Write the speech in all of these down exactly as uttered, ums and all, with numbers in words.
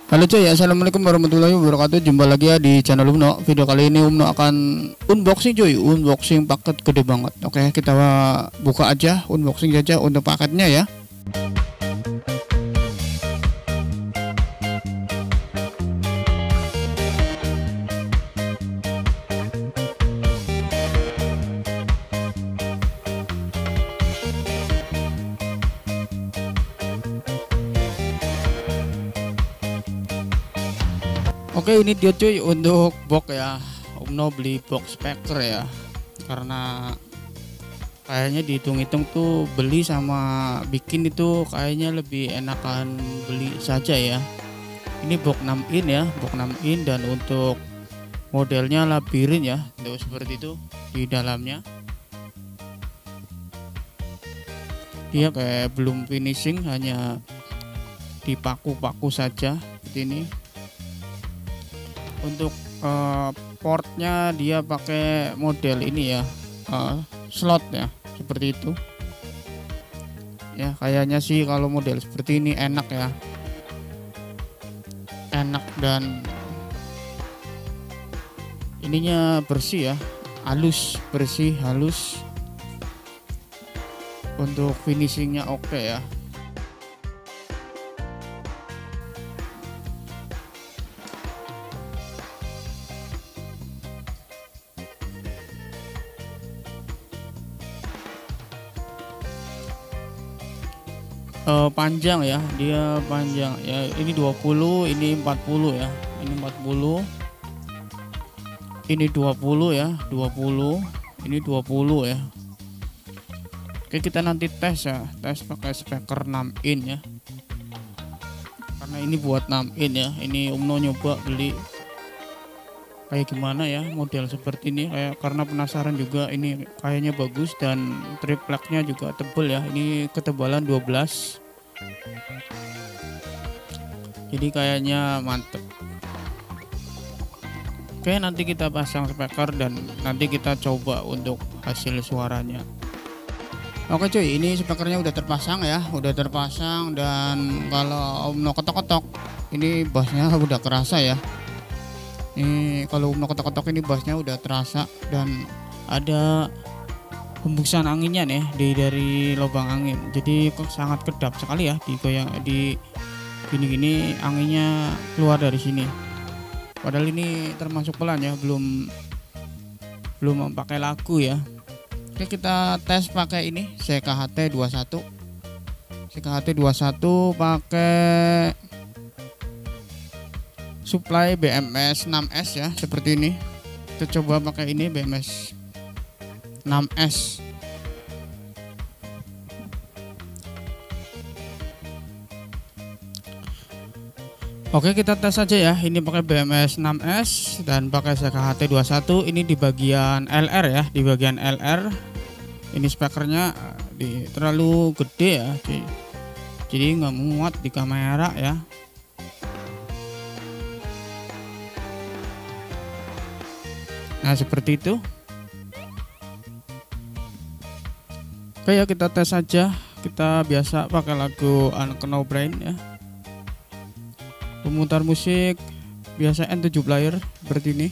Halo cuy, assalamualaikum warahmatullahi wabarakatuh. Jumpa lagi ya di channel Umno. Video kali ini Umno akan unboxing cuy, unboxing paket gede banget. Oke, kita buka aja, unboxing saja untuk paketnya ya. Oke, ini dia cuy untuk box ya. Umno beli box speaker ya, karena kayaknya dihitung-hitung tuh beli sama bikin itu kayaknya lebih enakan beli saja ya. Ini box enam in ya, box enam in, dan untuk modelnya labirin ya, tuh seperti itu di dalamnya. Dia kayak belum finishing, hanya dipaku-paku saja seperti ini. Untuk uh, portnya dia pakai model ini ya, uh, slot ya, seperti itu ya. Kayaknya sih kalau model seperti ini enak ya, enak, dan ininya bersih ya, halus, bersih, halus. Untuk finishingnya oke ya. Uh, panjang ya, dia panjang ya, ini dua puluh, ini empat puluh ya, ini empat puluh, ini dua puluh ya, dua puluh, ini dua puluh ya. Oke, kita nanti tes ya, tes pakai speaker enam in ya, karena ini buat enam in ya. Ini Umno nyoba beli kayak gimana ya model seperti ini, kayak karena penasaran juga. Ini kayaknya bagus dan tripleknya juga tebel ya, ini ketebalan dua belas, jadi kayaknya mantep. Oke, nanti kita pasang speaker dan nanti kita coba untuk hasil suaranya. Oke cuy, ini speakernya udah terpasang ya, udah terpasang, dan kalau Umno ketok-ketok ini bassnya udah kerasa ya. Ini kalau Umno ketok-ketok ini bassnya udah terasa, dan ada hembusan anginnya nih di dari lubang angin. Jadi kok sangat kedap sekali ya, di goyang di gini-gini anginnya keluar dari sini. Padahal ini termasuk pelan ya, belum belum pakai lagu ya. Oke, kita tes pakai ini C K H T dua puluh satu. C K H T dua puluh satu pakai supply B M S enam S ya, seperti ini. Kita coba pakai ini B M S enam S. Oke, kita tes saja ya. Ini pakai B M S enam S dan pakai C K H T dua puluh satu. Ini di bagian L R ya, di bagian L R. Ini speakernya di terlalu gede ya, jadi nggak muat di kamera ya. Nah, seperti itu. Oke ya, kita tes saja. Kita biasa pakai lagu Anak No Brain ya. Pemutar musik biasa N tujuh player seperti ini.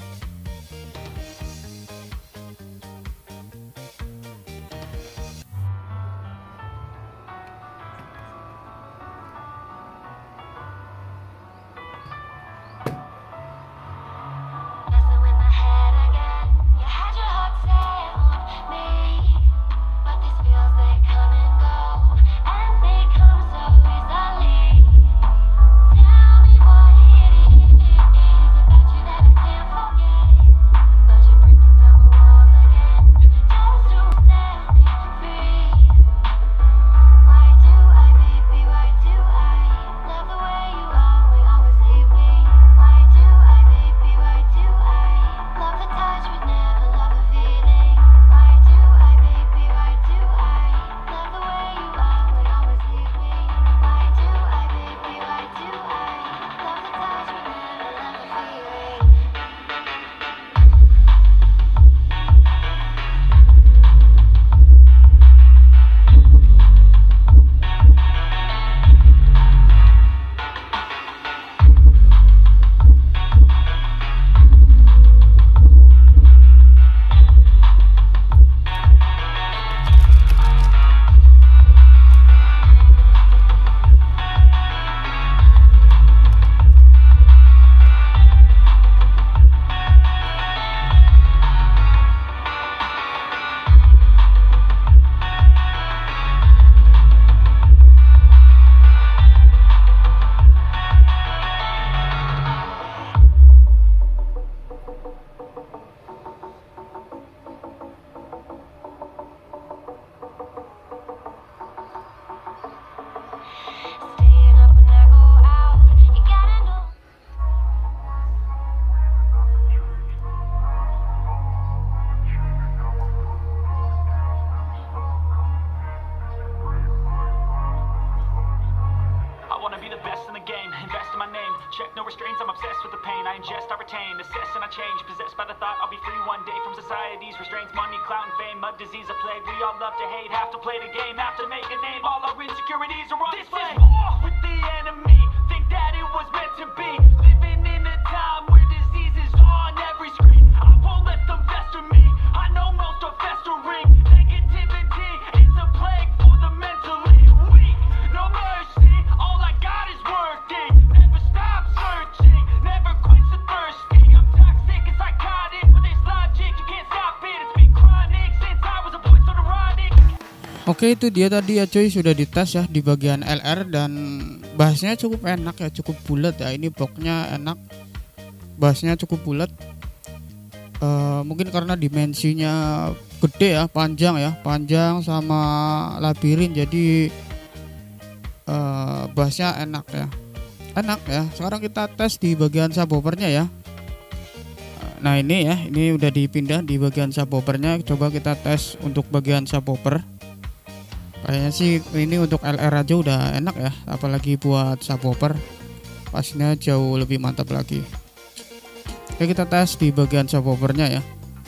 check, no restraints. I'm obsessed with the pain. I ingest, I retain, assess and I change. Possessed by the thought I'll be free one day from society's restraints. Money, clout, and fame, mud, disease, a plague. We all love to hate, have to play the game, have to make a name. All our insecurities are on display. This is war with the enemy. Think that it was meant to be. Living in a time where disease is on every screen. I won't let them fester me. I know most are festering. Negativity is a plague for the mentally weak. No mercy, all I got is working. Never stop searching, never quench the thirsty. I'm toxic and psychotic, but there's logic, you can't stop it. It's been chronic since I was a boy, so neurotic. Oke, itu dia tadi ya cuy, sudah dites ya di bagian L R dan bahasnya cukup enak ya, cukup bulat ya. Ini boxnya enak, bahasnya cukup bulat. Uh, mungkin karena dimensinya gede ya, panjang ya, panjang sama labirin, jadi uh, bahasnya enak ya, enak ya. Sekarang kita tes di bagian subwoofernya ya. Nah ini ya, ini udah dipindah di bagian subwoofernya. Coba kita tes untuk bagian subwoofer. Kayaknya sih ini untuk L R aja udah enak ya, apalagi buat subwoofer pastinya jauh lebih mantap lagi. Oke, kita tes di bagian subwoofernya ya.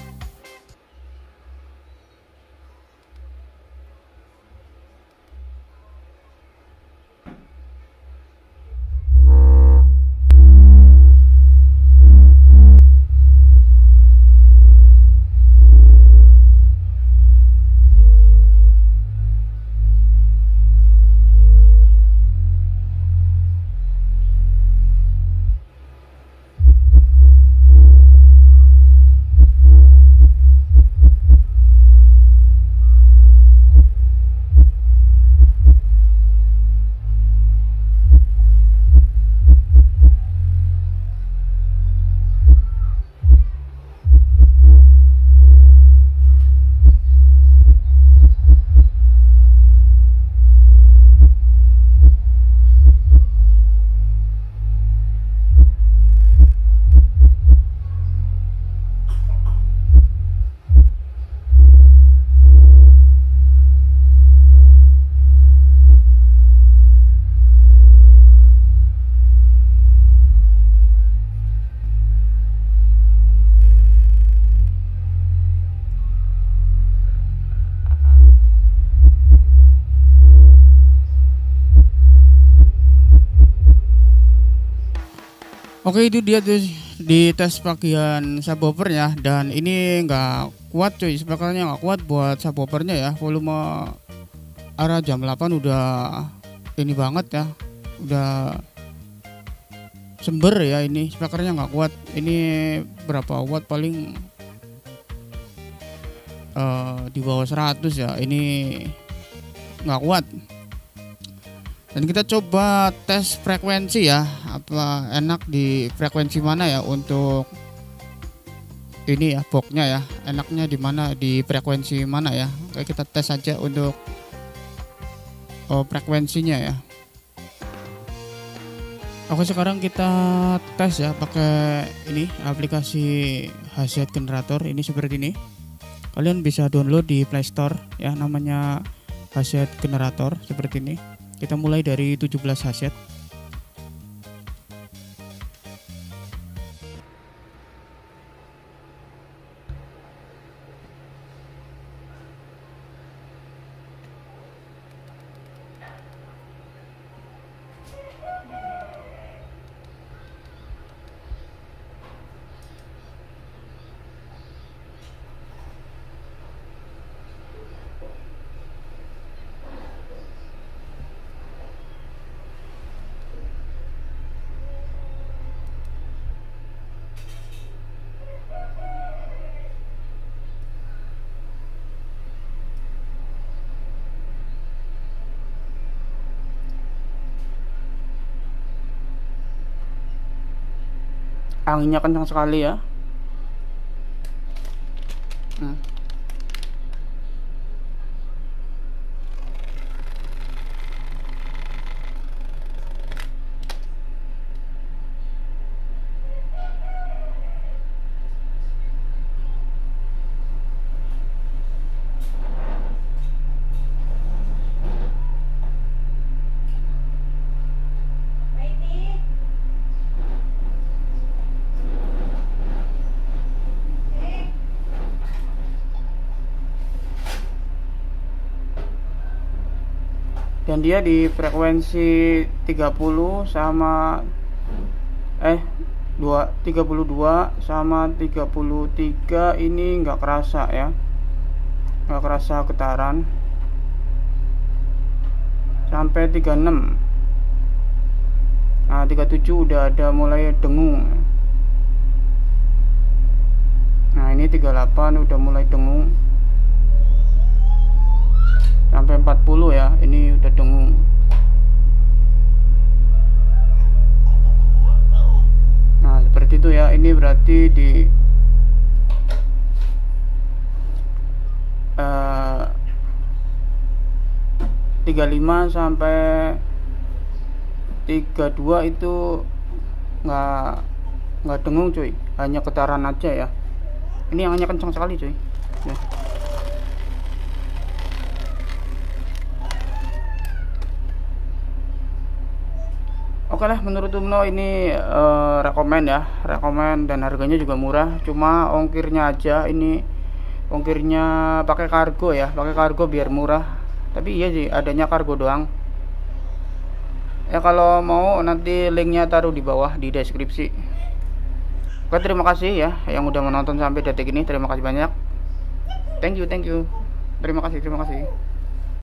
Oke, itu dia tuh di tes bagian subwoofernya, dan ini nggak kuat cuy, speakernya nggak kuat buat subwoofernya ya. Volume arah jam delapan udah ini banget ya, udah sember ya. Ini speakernya nggak kuat. Ini berapa watt, paling uh, di bawah seratus ya. Ini nggak kuat. Dan kita coba tes frekuensi ya, apa enak di frekuensi mana ya untuk ini ya, boxnya ya, enaknya di mana, di frekuensi mana ya. Oke, kita tes aja untuk oh, frekuensinya ya. Oke, sekarang kita tes ya pakai ini aplikasi H Z Generator. Ini seperti ini, kalian bisa download di Play Store ya, namanya H Z Generator seperti ini. Kita mulai dari tujuh belas H Z. Anginnya kencang sekali ya. Hmm. dan dia di frekuensi tiga puluh sama eh dua tiga puluh dua sama tiga puluh tiga ini nggak kerasa ya, nggak kerasa getaran. Sampai tiga puluh enam, nah tiga puluh tujuh udah ada mulai dengung. Nah ini tiga puluh delapan udah mulai dengung. Sampai empat puluh ya, ini udah dengung. Nah seperti itu ya, ini berarti di uh, tiga puluh lima sampai tiga puluh dua itu nggak nggak dengung cuy, hanya getaran aja ya. Ini yang hanya kencang sekali cuy ya. Oke lah, menurut Umno ini uh, rekomen ya, rekomen dan harganya juga murah. Cuma ongkirnya aja, ini ongkirnya pakai kargo ya, pakai kargo biar murah. Tapi iya sih, adanya kargo doang. Ya kalau mau nanti linknya taruh di bawah di deskripsi. Oke, terima kasih ya yang udah menonton sampai detik ini. Terima kasih banyak. Thank you, thank you. Terima kasih, terima kasih.